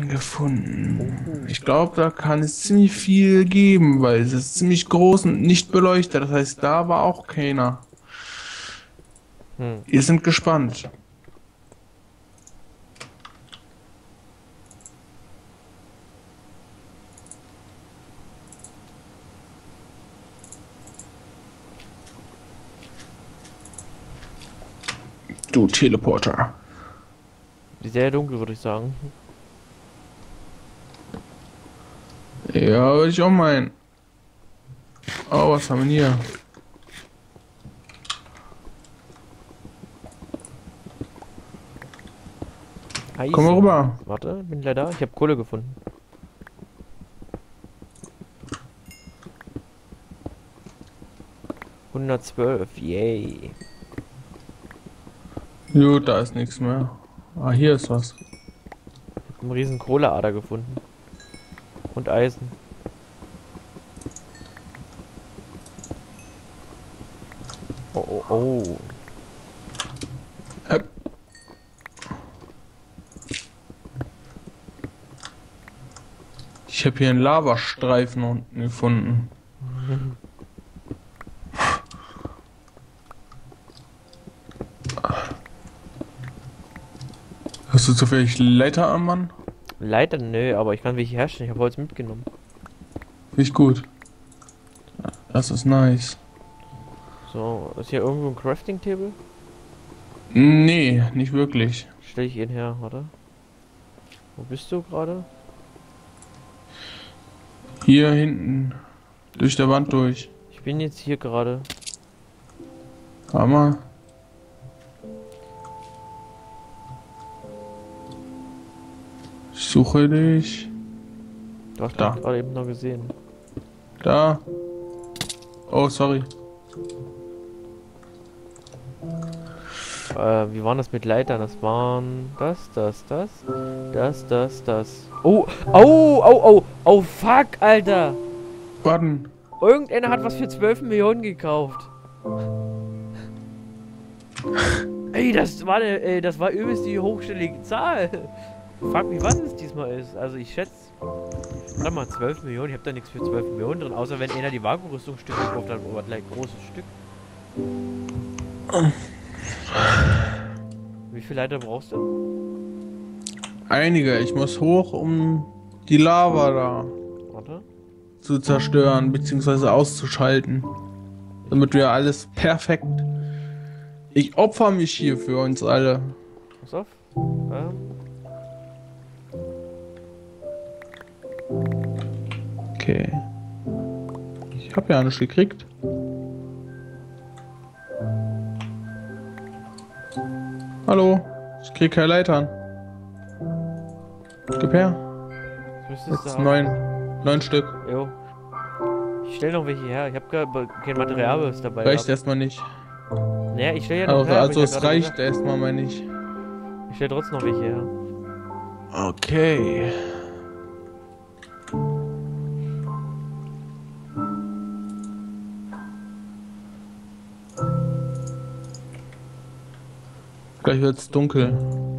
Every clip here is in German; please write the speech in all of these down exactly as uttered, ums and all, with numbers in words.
gefunden. Ich glaube, da kann es ziemlich viel geben, weil es ist ziemlich groß und nicht beleuchtet. Das heißt, da war auch keiner. Hm. Wir sind gespannt. Du Teleporter. Sehr dunkel, würde ich sagen. Ja, würde ich auch meinen. Oh, was haben wir hier? Komm mal Eisen. rüber. Warte, bin gleich da. Ich habe Kohle gefunden. hundertzwölf, yay. Gut, da ist nichts mehr. Ah, hier ist was. Einen riesen Kohleader gefunden. Und Eisen. Oh, oh, oh. Äh, Ich habe hier einen Lavastreifen unten gefunden. Hast du zufällig Leiter am Mann? Leider, nö, aber ich kann welche herstellen. Ich habe Holz mitgenommen. Finde ich gut. Das ist nice. So, ist hier irgendwo ein Crafting-Table? Nee, nicht wirklich. Stell ich ihn her, oder? Wo bist du gerade? Hier hinten. Durch der Wand durch. Ich bin jetzt hier gerade. Hammer. Ich suche dich. Du hast Da. mich gerade eben noch gesehen. Da. Oh, sorry. Äh, wie waren das mit Leitern? Das waren das, das, das, das, das, das. Oh, oh, oh, oh, oh, fuck, Alter. Warten. Irgendeiner hat was für zwölf Millionen gekauft. Ey, das war eine, ey, das war übelst die hochstellige Zahl. Fuck, wie was es diesmal ist. Also ich schätze, warte mal, zwölf Millionen. Ich hab da nichts für zwölf Millionen drin, außer wenn einer die Wagenrüstungsstücke gekauft hat, aber gleich großes Stück. Wie viel Leiter brauchst du? Einige. Ich muss hoch, um die Lava da Warte. zu zerstören, beziehungsweise auszuschalten. Damit wir alles perfekt. Ich opfer mich hier für uns alle. Pass auf. Ähm, Okay. Ich habe ja nichts gekriegt. Hallo? Ich krieg keine Leitern. Gib her. das müsstest Jetzt du haben. neun. Neun Stück. Jo. Ich stell noch welche her. Ich hab gar kein Material was dabei. Reicht gehabt. erstmal nicht. Naja, ich stell ja noch Also, her. hab also ich ja es gerade reicht gesagt. erstmal mal nicht. Ich stell trotzdem noch welche her. Okay. Gleich wird's dunkel.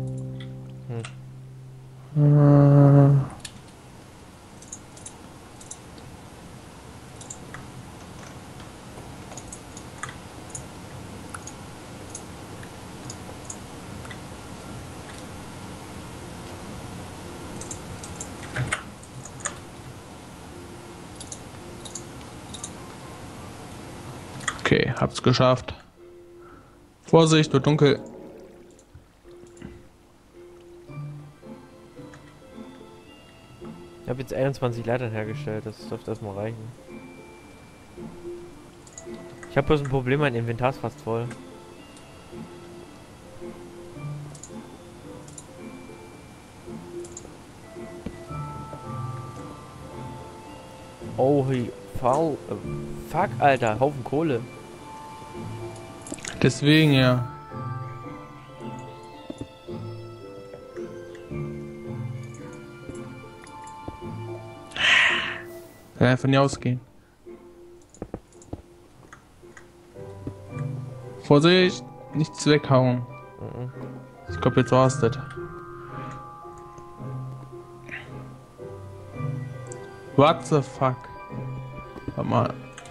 Äh, Okay, hab's geschafft. Vorsicht, wird dunkel. Ich habe jetzt einundzwanzig Leitern hergestellt. Das dürfte erstmal reichen. Ich habe bloß ein Problem, mein Inventar ist fast voll. Oh, hey, faul. Äh, fuck, Alter, Haufen Kohle. Deswegen ja. Kann einfach nie ausgehen. Vorsicht, nichts weghauen. Mhm. Ich glaube, jetzt war's das. What the fuck? Warte mal.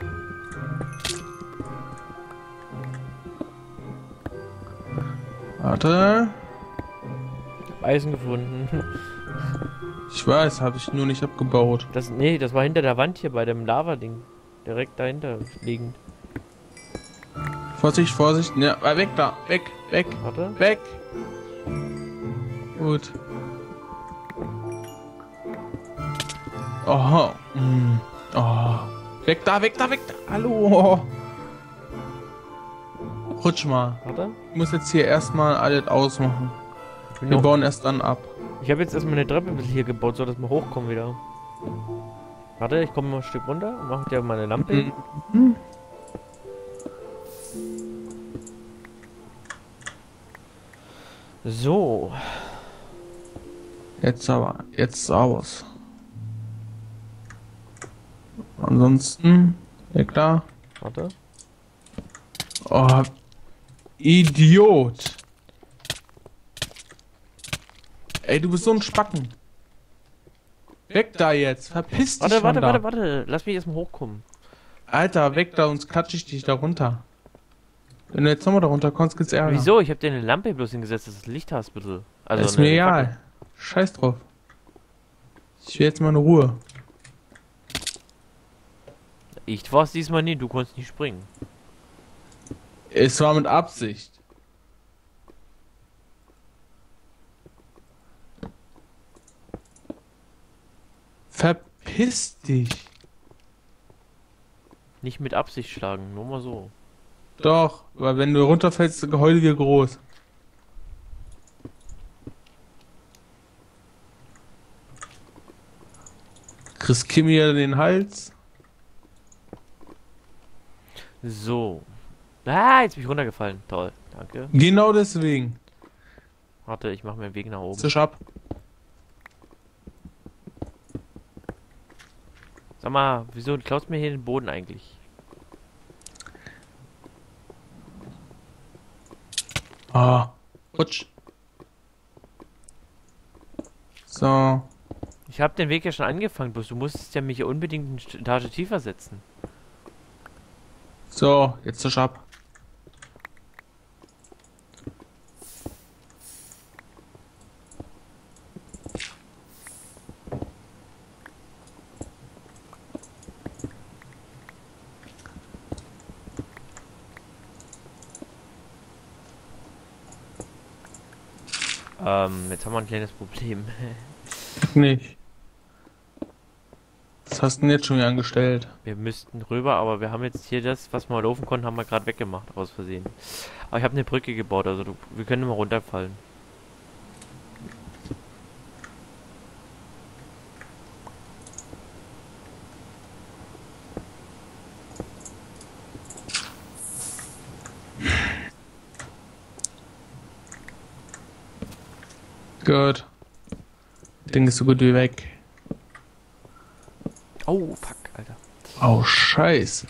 Warte. Eisen gefunden. Ich weiß, habe ich nur nicht abgebaut. Das, nee, das war hinter der Wand hier bei dem Lava-Ding. Direkt dahinter liegend. Vorsicht, Vorsicht. Ja, weg da. Weg, weg, Warte. weg. Gut. Oh. Mm. Oh. Weg da, weg da, weg da. Hallo. Rutsch mal. Warte. Ich muss jetzt hier erstmal alles ausmachen. Wir Noch. bauen erst dann ab. Ich habe jetzt erstmal eine Treppe ein bisschen hier gebaut, so dass wir hochkommen wieder. Warte, ich komme mal ein Stück runter und mache dir meine Lampe. Mhm. So. Jetzt aber, jetzt aus. Ansonsten, ja klar. Warte. Oh, Idiot. Ey, du bist so ein Spacken. Weg da jetzt, verpiss dich Warte, von warte, da. warte, warte. Lass mich erstmal hochkommen. Alter, weg da, sonst klatsche ich dich da runter. Wenn du jetzt nochmal da runter kommst, gibt's Ärger. Wieso? Ich habe dir eine Lampe bloß hingesetzt, dass du Licht hast, bitte. Also ist eine mir egal. Fackel. Scheiß drauf. Ich will jetzt mal eine Ruhe. Ich war's diesmal nie, du konntest nicht springen. Es war mit Absicht. Verpiss dich. Nicht mit Absicht schlagen, nur mal so. Doch, weil wenn du runterfällst, heul wir groß. Riskier mir den Hals. So. Ah, jetzt bin ich runtergefallen. Toll, danke. Genau deswegen. Warte, ich mache mir einen Weg nach oben. Zisch ab. Sag mal, wieso klaust du mir hier den Boden eigentlich? Ah, rutsch. So. Ich habe den Weg ja schon angefangen, bloß du musstest ja mich ja unbedingt eine Etage tiefer setzen. So, jetzt zisch ab. Ähm, jetzt haben wir ein kleines Problem. Nicht. Was hast du denn jetzt schon wieder angestellt? Wir müssten rüber, aber wir haben jetzt hier das, was wir laufen konnten, haben wir gerade weggemacht, aus Versehen. Aber ich habe eine Brücke gebaut, also du, wir können immer runterfallen. Gut. Ding ist so gut wie weg. Oh, fuck, Alter. Oh, Scheiße.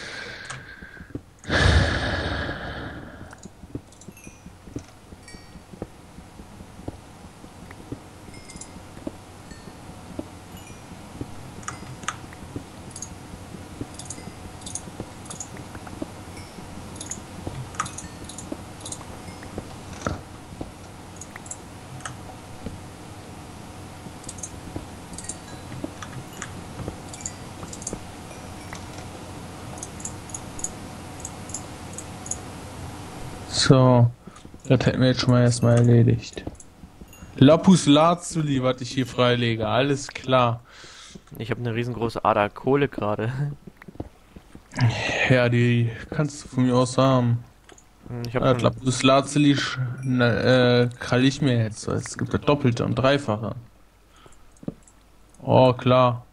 So, das hätten wir jetzt schon mal erstmal erledigt. Lapus Lazuli, was ich hier freilege, alles klar. Ich habe eine riesengroße Ader Kohle gerade. Ja, die kannst du von mir aus haben. Ich Ja, habe das Lapus Lazuli äh, krall ich mir jetzt. Es gibt ja doppelte und dreifache. Oh, klar.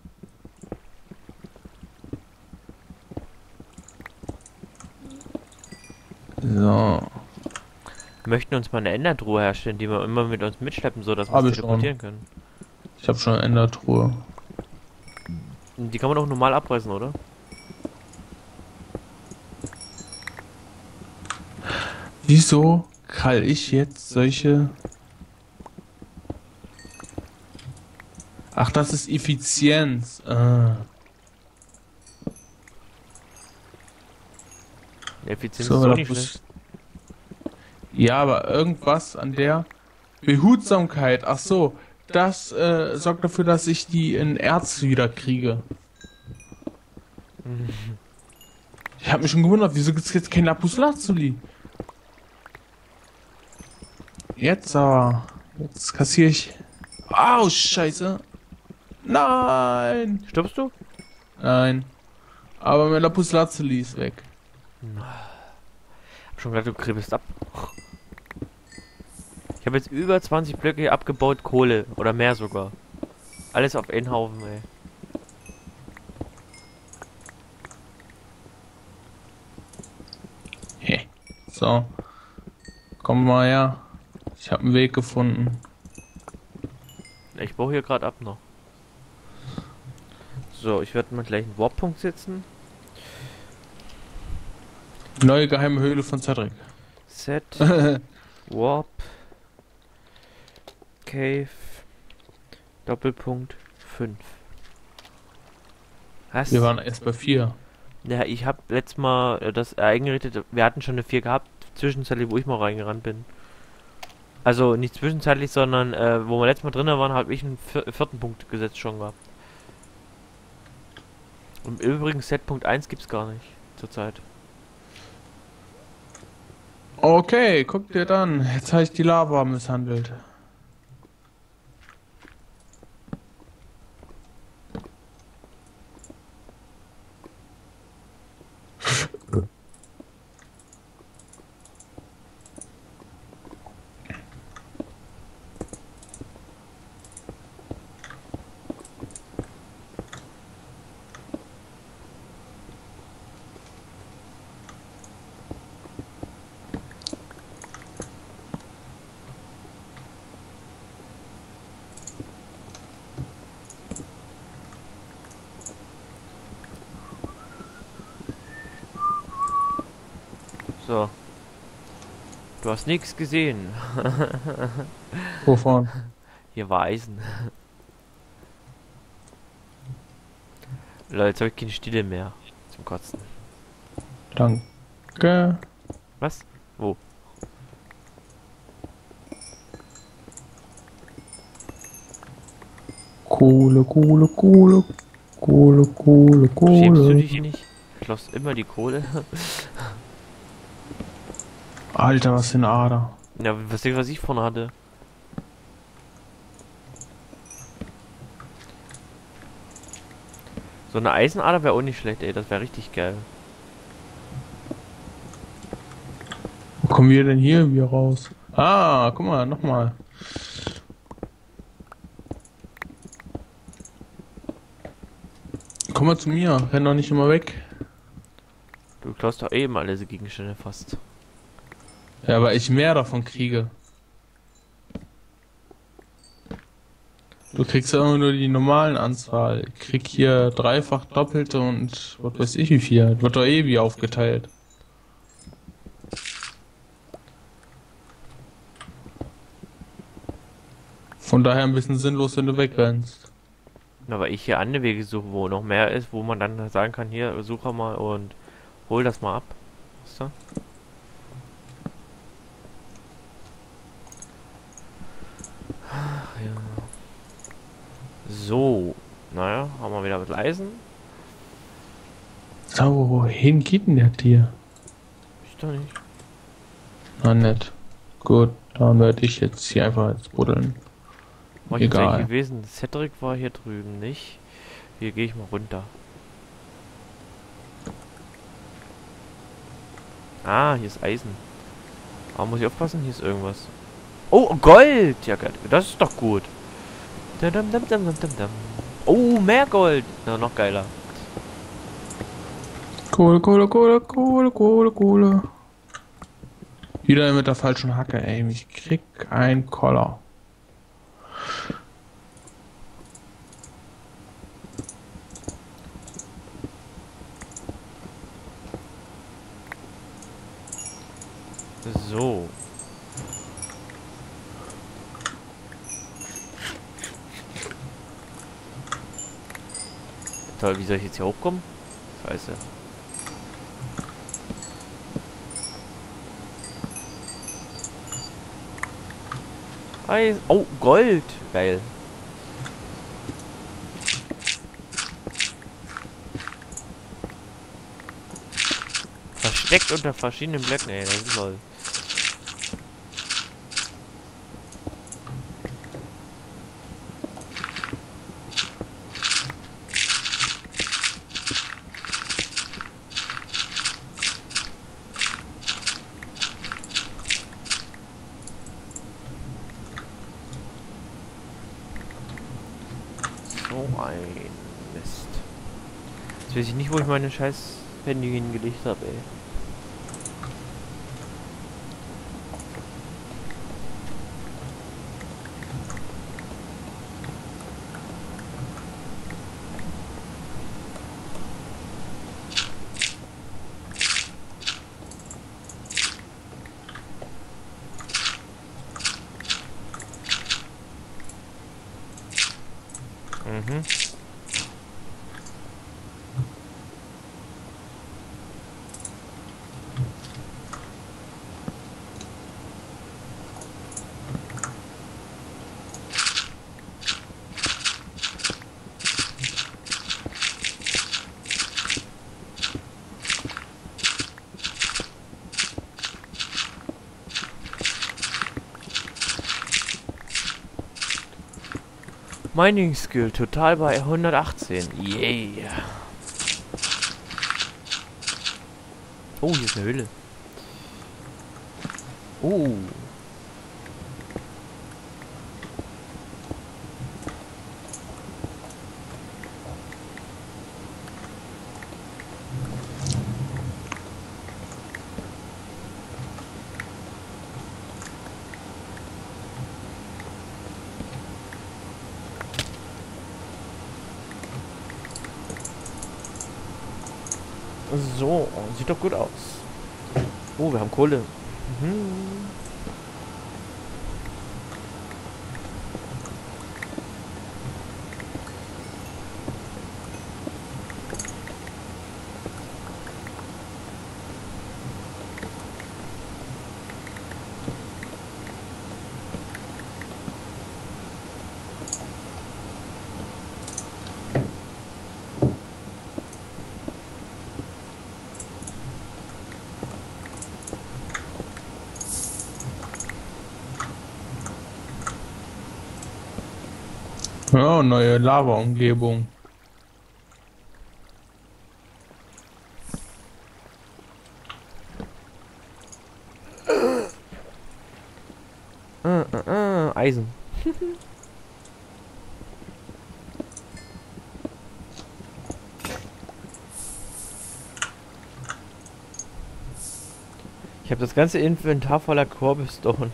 So. Wir möchten uns mal eine Endertruhe herstellen, die wir immer mit uns mitschleppen, so dass wir Hab uns ich schon. teleportieren können. Ich habe schon eine Endertruhe. Die kann man auch normal abreißen, oder? Wieso krall ich jetzt solche... Ach, das ist Effizienz. Ah. Effizienz So, ist so da nicht muss- schlecht. Ja, aber irgendwas an der Behutsamkeit. Ach so, das äh, sorgt dafür, dass ich die in Erz wieder kriege. Ich habe mich schon gewundert, wieso gibt's jetzt kein Lapis Lazuli? Jetzt aber. Jetzt kassiere ich. Au, Scheiße. Nein. Stirbst du? Nein. Aber mein Lapis Lazuli ist weg. Hab schon gedacht, du kribbelst ab. Ich habe jetzt über zwanzig Blöcke abgebaut, Kohle. Oder mehr sogar. Alles auf einen Haufen, ey. Hä. So. Komm mal her. Ich habe einen Weg gefunden. Ich baue hier gerade ab noch. So, ich werde mal gleich einen Warp-Punkt setzen. Neue geheime Höhle von Cedric. Set. Warp. Cave. Doppelpunkt fünf. Was? Wir waren erst bei vier. Ja, ich habe letztes Mal äh, das eingerichtet. Wir hatten schon eine vier gehabt, zwischenzeitlich, wo ich mal reingerannt bin. Also nicht zwischenzeitlich, sondern äh, wo wir letztes Mal drinnen waren, habe ich einen vier vierten Punkt gesetzt schon gehabt. Und übrigens Setpunkt eins gibt's gar nicht zurzeit. Okay, guck dir dann. Jetzt habe ich die Lava misshandelt. So. Du hast nichts gesehen. Wovon? Hier war Eisen. Leute, jetzt habe ich keine Stille mehr. Zum Kotzen. Danke. Was? Wo? Kohle, Kohle, Kohle. Kohle, Kohle, Schämst du Kohle. dich nicht? Schloss immer die Kohle. Alter, was für eine Ader. Ja, was denkst du, was ich vorne hatte? So eine Eisenader wäre auch nicht schlecht, ey. Das wäre richtig geil. Wo kommen wir denn hier wieder raus? Ah, guck mal, nochmal. Komm mal zu mir, renn doch nicht immer weg. Du klaust doch eben alle diese Gegenstände fast. Ja, aber ich mehr davon kriege. Du kriegst ja immer nur die normalen Anzahl. Ich krieg hier dreifach doppelte und was weiß ich wie viel. Das wird doch eh wie aufgeteilt. Von daher ein bisschen sinnlos, wenn du wegrennst. Aber ich hier andere Wege suche, wo noch mehr ist, wo man dann sagen kann, hier, suche mal und hol das mal ab. Weißt du? Ach, ja. So, naja, haben wir wieder mit Eisen. So, wohin geht denn der Tier? Ich doch nicht. Na nett. Gut, dann werde ich jetzt hier einfach jetzt buddeln. War ich jetzt Egal. eigentlich gewesen? Cedric war hier drüben nicht. Hier gehe ich mal runter. Ah, hier ist Eisen. Aber muss ich aufpassen? Hier ist irgendwas. Oh, Gold! Ja, Gott, das ist doch gut. Dum, dum, dum, dum, dum, dum. Oh, mehr Gold! Na, noch geiler. Kohle, Kohle, Kohle, Kohle, Kohle, Kohle. Wieder mit der falschen Hacke, ey. Ich krieg ein Koller. So. Toll, wie soll ich jetzt hier hochkommen? Scheiße. Eis. Oh, Gold. Geil. Versteckt unter verschiedenen Blöcken, ey, das ist toll. So ein Mist. Jetzt weiß ich nicht, wo ich meine scheiß Handy hingelegt habe, ey. Mhm. Mining Skill total bei hundertachtzehn. Yeah. Oh, hier ist eine Höhle. Oh. So, sieht doch gut aus. Oh, wir haben Kohle. Mhm. Ja, neue Lava-Umgebung. Äh, äh, äh, Eisen. Ich habe das ganze Inventar voller Cobblestone.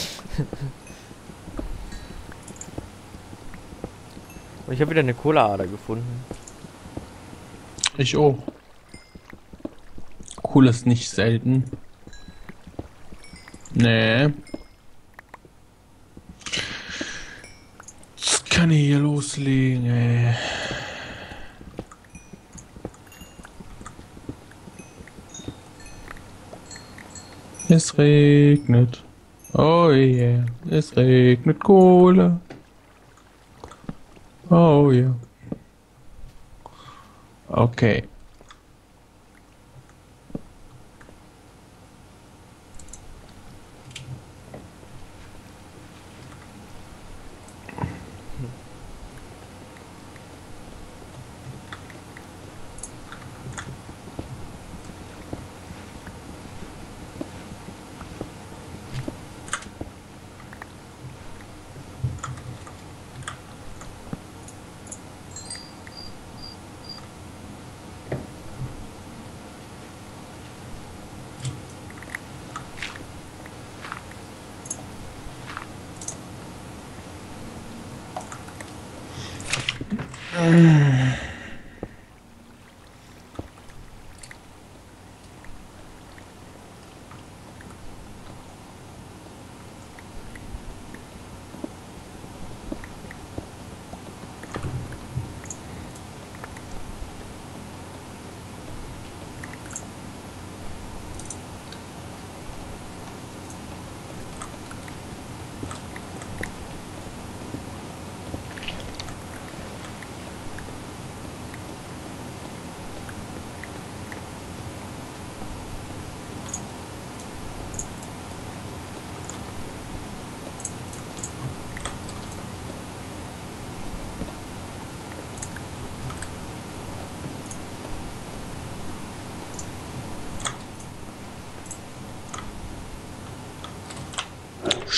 Und ich habe wieder eine Kohleader gefunden. Ich auch. Cool ist nicht selten. Nee. Das kann ich hier loslegen, ey. Es regnet. Oh yeah. Es regnet Kohle. Oh yeah. Okay.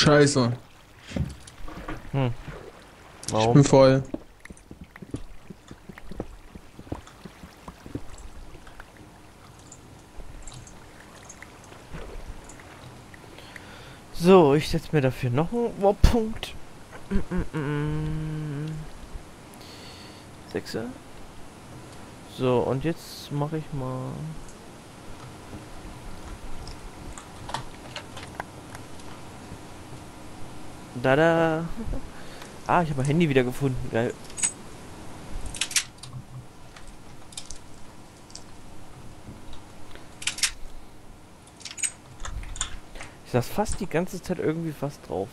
Scheiße. Hm. Ich Warum? bin voll. So, ich setze mir dafür noch einen Warpunkt. Sechser. So, und jetzt mache ich mal. Da da. Ah, ich habe mein Handy wieder gefunden. Geil. Ich saß fast die ganze Zeit irgendwie fast drauf.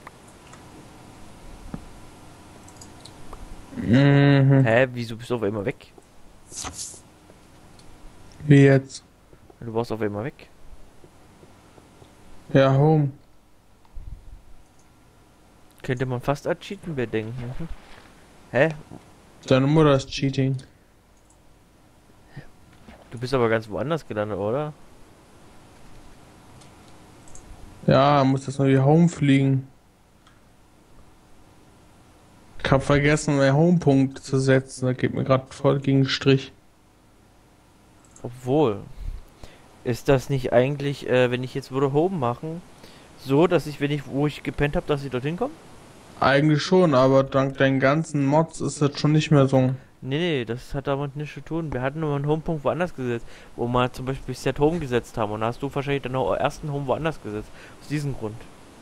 Mhm. Hä, wieso bist du auf einmal weg? Wie jetzt? Du warst auf einmal weg. Ja, Home. Könnte man fast als Cheaten bedenken. Mhm. Hä? Deine Mutter ist Cheating. Du bist aber ganz woanders gelandet, oder? Ja, muss jetzt noch wie Home fliegen. Ich hab vergessen, meinen Home-Punkt zu setzen. Da geht mir gerade voll gegen den Strich. Obwohl. Ist das nicht eigentlich, äh, wenn ich jetzt würde Home machen, so, dass ich, wenn ich, wo ich gepennt habe, dass ich dorthin komme? Eigentlich schon, aber dank deinen ganzen Mods ist das schon nicht mehr so. Nee, nee, das hat damit nichts zu tun. Wir hatten nur einen Homepunkt woanders gesetzt, wo wir zum Beispiel Set Home gesetzt haben. Und da hast du wahrscheinlich dann auch ersten Home woanders gesetzt. Aus diesem Grund.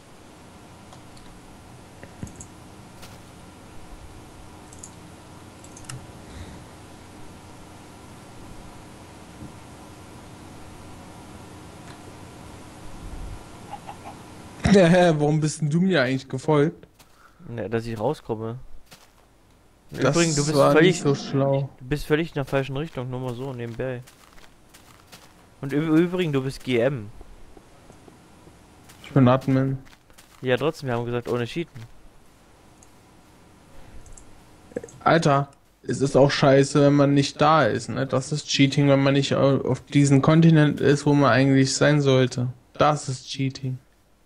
Ja, warum bist denn du mir eigentlich gefolgt? Ne, dass ich rauskomme. Das Übrigens, du bist war völlig, nicht so schlau. du bist völlig in der falschen Richtung, nur mal so nebenbei. Und im Übrigen, du bist G M. Ich bin Admin. Ja, trotzdem, wir haben gesagt, ohne Cheaten. Alter, es ist auch scheiße, wenn man nicht da ist, ne? Das ist Cheating, wenn man nicht au- auf diesem Kontinent ist, wo man eigentlich sein sollte. Das ist Cheating.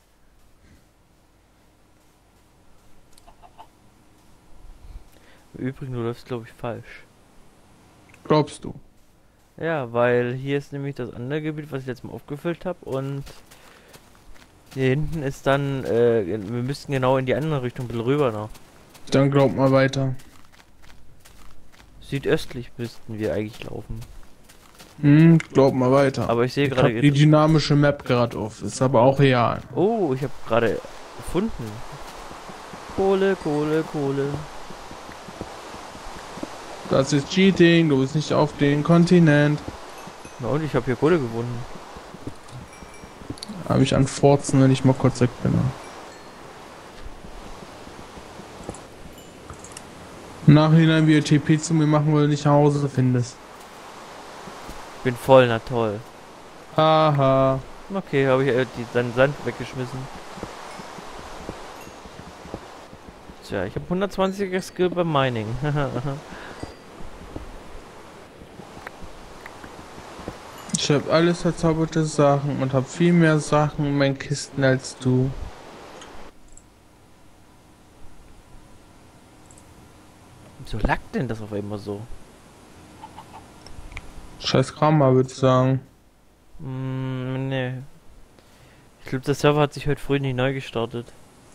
Im Übrigen, du läufst, glaube ich, falsch. Glaubst du? Ja, weil hier ist nämlich das andere Gebiet, was ich jetzt mal aufgefüllt habe. Und hier hinten ist dann, äh, wir müssten genau in die andere Richtung, ein bisschen rüber noch. Dann glaub mal weiter. Südöstlich müssten wir eigentlich laufen. Hm, glaub mal weiter. Aber ich sehe Ich hab gerade... die dynamische Map gerade auf. Ist aber auch real. Oh, ich habe gerade gefunden. Kohle, Kohle, Kohle. Das ist Cheating, du bist nicht auf den Kontinent. Na und, ich habe hier Kohle gefunden. Habe ich an Forzen, wenn ich mal kurz weg bin. Im Nachhinein, wie ihr T P zu mir machen will, nicht nach Hause findest. Bin voll, na toll. Haha. Okay, habe ich äh, die, seinen Sand weggeschmissen. Tja, ich habe hundertzwanziger Skill beim Mining. Ich habe alles verzauberte Sachen und habe viel mehr Sachen in meinen Kisten als du. Wieso lackt denn das auf einmal so? Scheiß Kramer, würde ich sagen. Mm, nee. Ich glaube, der Server hat sich heute früh nicht neu gestartet.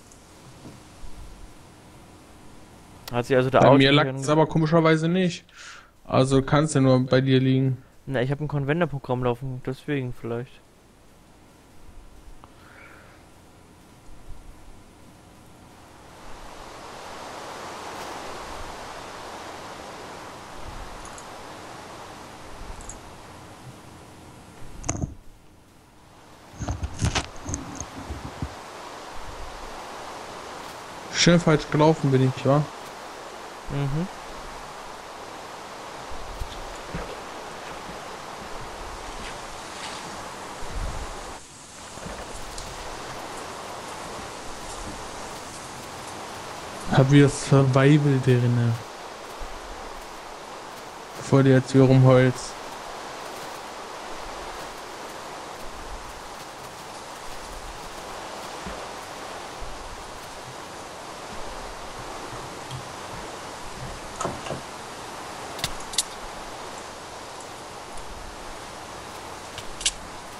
Hat sich also der Bei Auto... mir lag es aber komischerweise nicht. Also kann es ja nur bei dir liegen. Na, ich habe ein Convender-Programm laufen, deswegen vielleicht. Schön falsch gelaufen bin ich, wa? Mhm. Hab wieder Survival drinne. Bevor du jetzt hier rumheulst.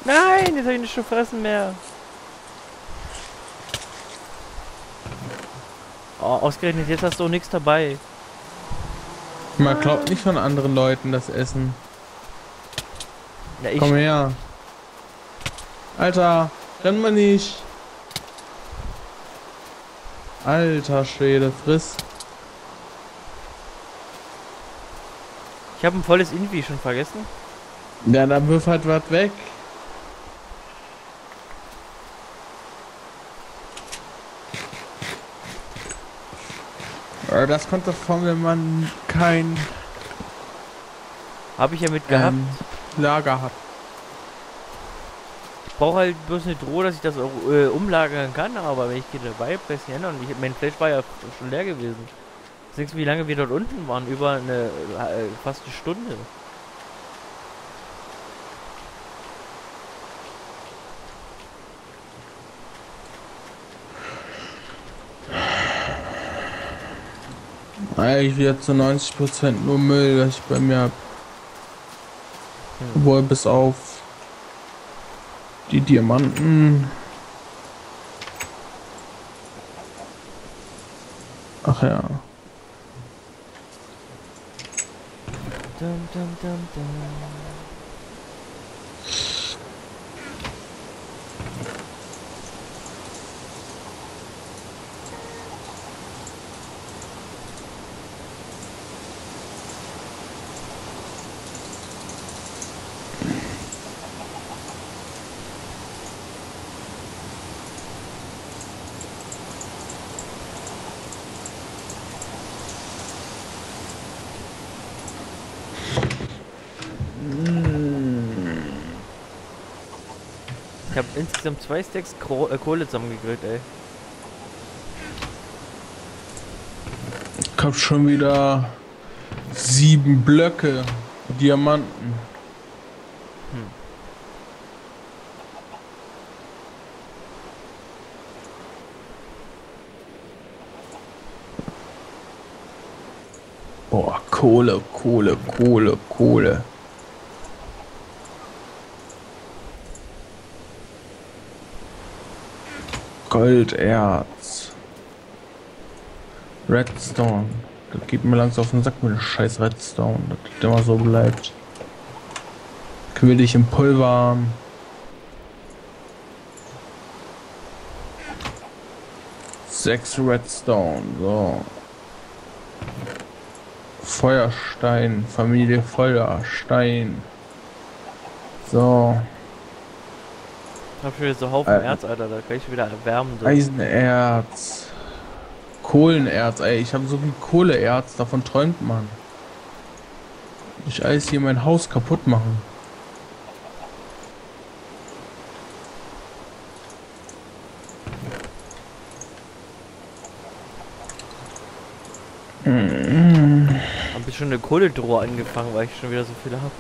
Nein, jetzt habe ich nicht schon fressen mehr. Oh, ausgerechnet, jetzt hast du auch nichts dabei. Man glaubt nicht von anderen Leuten das Essen. Ja, ich Komm her. Alter, renn mal nicht. Alter Schwede, friss. Ich habe ein volles Invi schon vergessen. Ja, dann wirf halt was weg. Äh, Das kommt davon, wenn man kein Habe ich ja mit gehabt. ähm, Lager hat. Ich brauche halt bloß eine Drohe, dass ich das auch äh, umlagern kann, aber wenn ich hier dabei habe, weiß ich ändern. Und ich, mein Flash war ja schon leer gewesen. Denkst du, wie lange wir dort unten waren? Über eine äh, fast eine Stunde. Eigentlich wieder zu neunzig Prozent nur Müll, was ich bei mir hab. Hm. Wohl bis auf die Diamanten. Ach ja. Dum, dum, dum, dum. Ich habe insgesamt zwei Stacks Kro äh, Kohle zusammengegrillt, ey. Ich hab schon wieder sieben Blöcke Diamanten. Hm. Boah, Kohle, Kohle, Kohle, Kohle. Golderz. Redstone. Das geht mir langsam auf den Sack mit dem scheiß Redstone. Das immer so bleibt. Quill ich im Pulver. Sechs Redstone. So. Feuerstein. Familie Feuerstein. So. Ich hab schon wieder so Haufen Alter. Erz, Alter, da kann ich wieder erwärmen. So. Eisenerz. Kohlenerz, ey. Ich habe so viel Kohleerz. Davon träumt man. Ich alles hier mein Haus kaputt machen. Hab ich schon eine Kohledrohe angefangen, weil ich schon wieder so viele habe.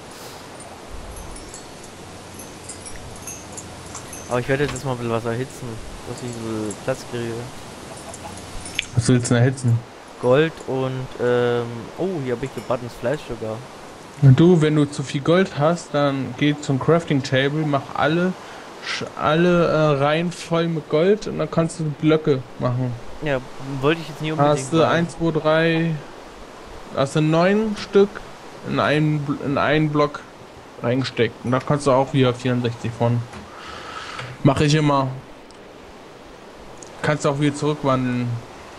Aber ich werde jetzt mal ein bisschen was erhitzen, dass ich ein bisschen Platz kriege. Was willst du denn erhitzen? Gold und, ähm, oh, hier habe ich gebattenes Fleisch sogar. Und du, wenn du zu viel Gold hast, dann geh zum Crafting Table, mach alle, sch- alle äh, Reihen voll mit Gold und dann kannst du Blöcke machen. Ja, wollte ich jetzt nie unbedingt Hast du machen. eins, zwei, drei, hast du neun Stück in einen, Bl- in einen Block reingesteckt. Und da kannst du auch wieder vierundsechzig von. Mache ich immer. Kannst auch wieder zurückwandeln.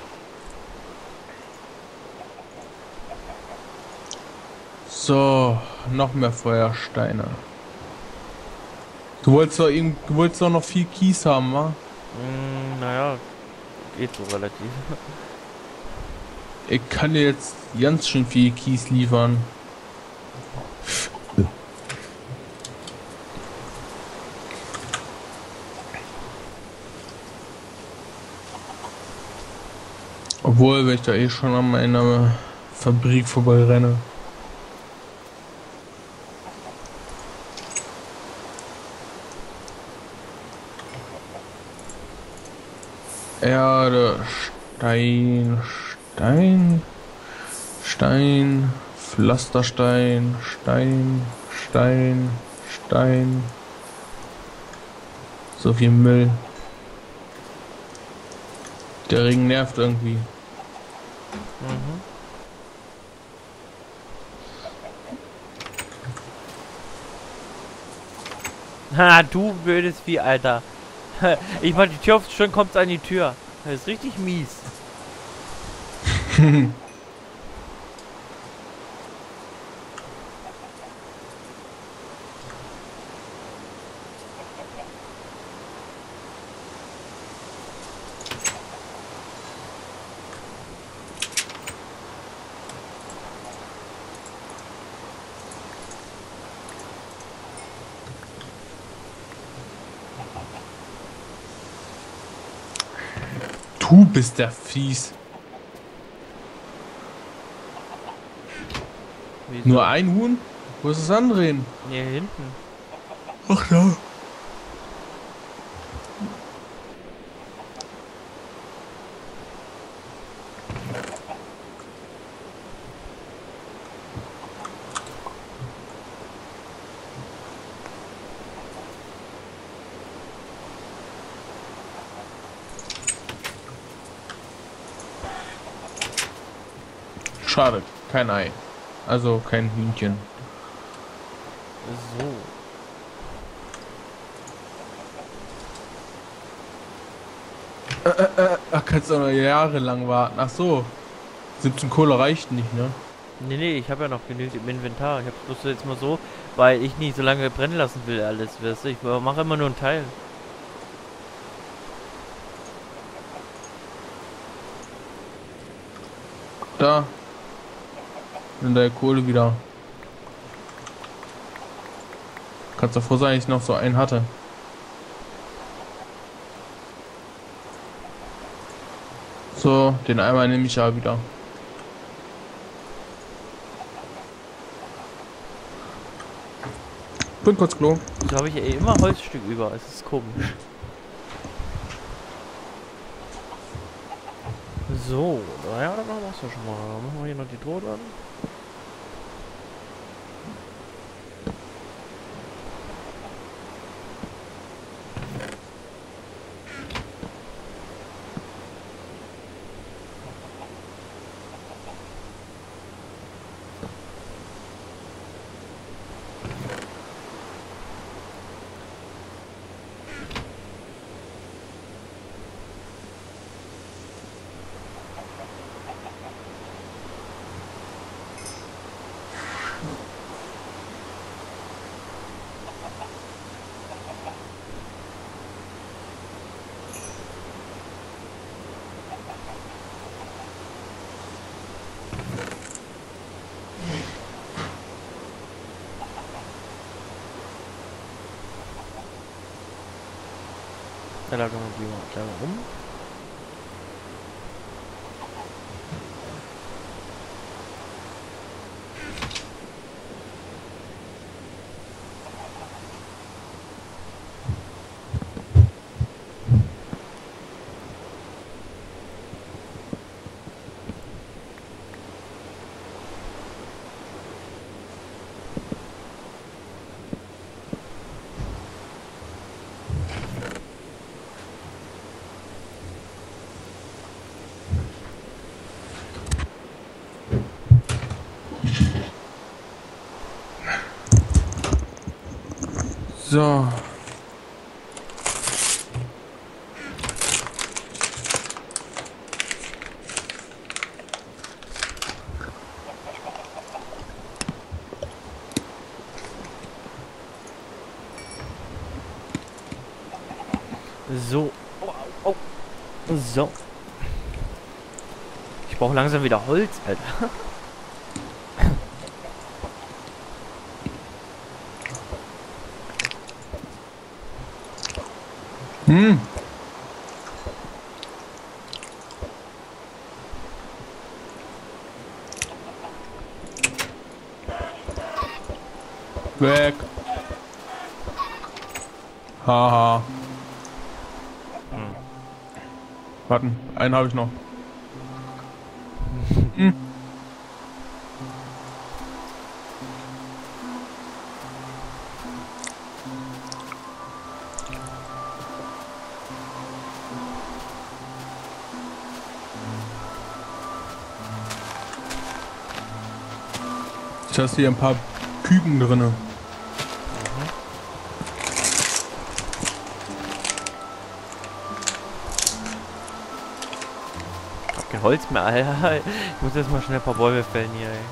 So, noch mehr Feuersteine. Du wolltest doch, eben, du wolltest doch noch viel Kies haben, wa? Mm, naja, geht so relativ. Ich kann dir jetzt ganz schön viel Kies liefern. Obwohl, wenn ich da eh schon an meiner Fabrik vorbei renne. Erde, Stein, Stein, Stein, Pflasterstein, Stein, Stein, Stein, So viel Müll. Der Regen nervt irgendwie. Mhm. Ha, du blödes Vieh, Alter. Ich mach die Tür auf, schon kommt's an die Tür. Das ist richtig mies. Du bist der Fies. Wieso? Nur ein Huhn? Wo ist das andere hin? Hier hinten. Ach ja. Schade, kein Ei. Also kein Hühnchen. So. Äh, äh, äh, ach, kannst du auch noch jahrelang warten. Ach so. siebzehn Kohle reicht nicht, ne? Nee, nee, ich habe ja noch genügend im Inventar. Ich hab's bloß jetzt mal so, weil ich nicht so lange brennen lassen will alles, weißt du? Ich mache immer nur einen Teil. Da. In der Kohle wieder. Kannst du froh sein, dass ich noch so einen hatte. So, den Eimer nehme ich ja wieder. Bin kurz Klo. So habe ich eh immer Holzstück über. Es ist komisch. So, naja, dann machen wir es ja schon mal. Dann machen wir hier noch die Tod an. Da lagern wir die mal gleich mal um. So. So. Oh, oh. So. Ich brauche langsam wieder Holz, Alter. Hm. Weg. Haha. Hm. Warten, einen habe ich noch. Hm. Ich hast hier ein paar Küken drinne. Ich hab kein Holz mehr, Alter. Ich muss jetzt mal schnell ein paar Bäume fällen hier, ey.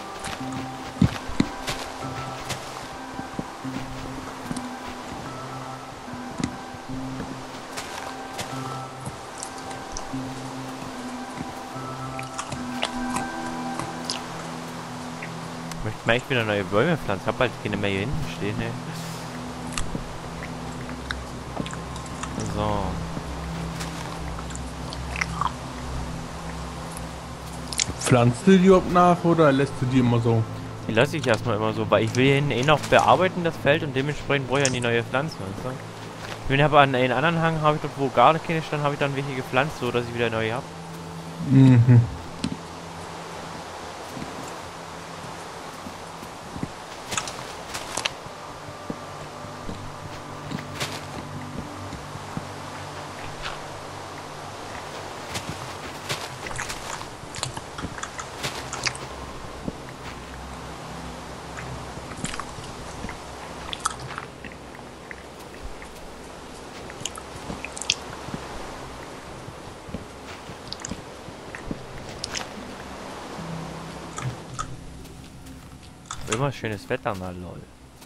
Ich möchte mir echt wieder neue Bäume pflanzen. Ich hab halt keine mehr hier hinten stehen, ey. So. Pflanzt du die überhaupt nach oder lässt du die immer so? Die lasse ich erstmal immer so, weil ich will hier hinten eh noch bearbeiten, das Feld, und dementsprechend brauche ich ja die neue Pflanze, weißt du? Ich bin aber an einen anderen Hang, habe ich dort, wo gar keine stand, habe ich dann welche gepflanzt, so dass ich wieder neue habe. Mhm. Immer schönes Wetter, na lol.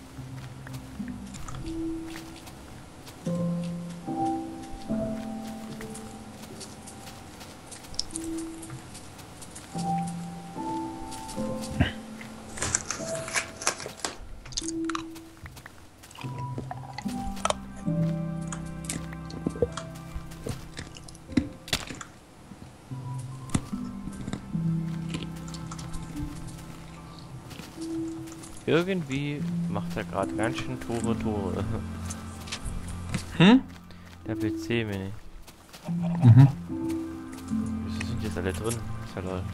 Irgendwie macht er gerade ganz schön Tore, Tore. Hm? Der P C, Mini. Mhm. Wieso sind jetzt alle drin? Ist ja lol.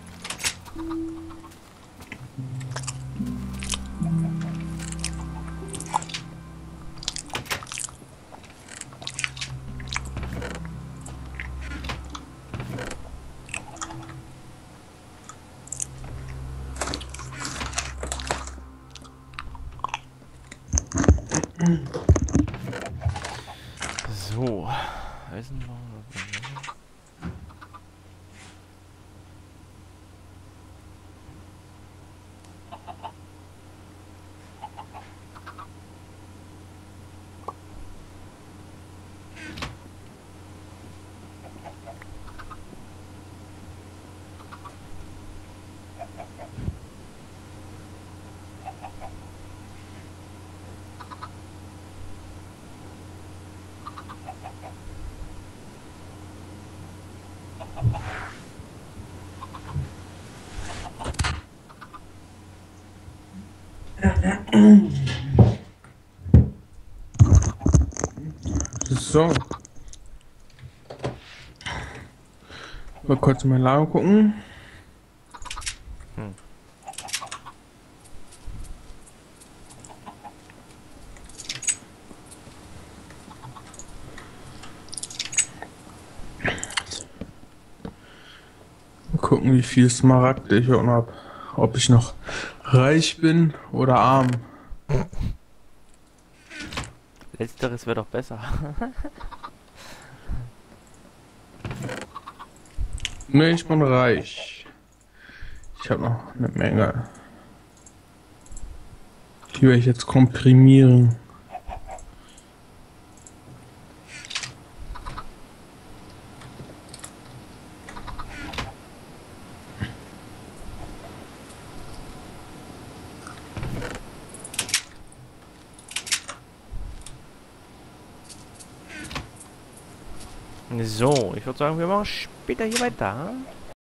So, Eisenbahn. So. Mal kurz in mein Lager gucken. Hm. Mal gucken, wie viel Smaragd ich auch noch hab. Ob ich noch reich bin oder arm. Letzteres wäre doch besser. Ne, ich bin reich. Ich habe noch eine Menge. Die werde ich jetzt komprimieren. So, ich würde sagen, wir machen später hier weiter.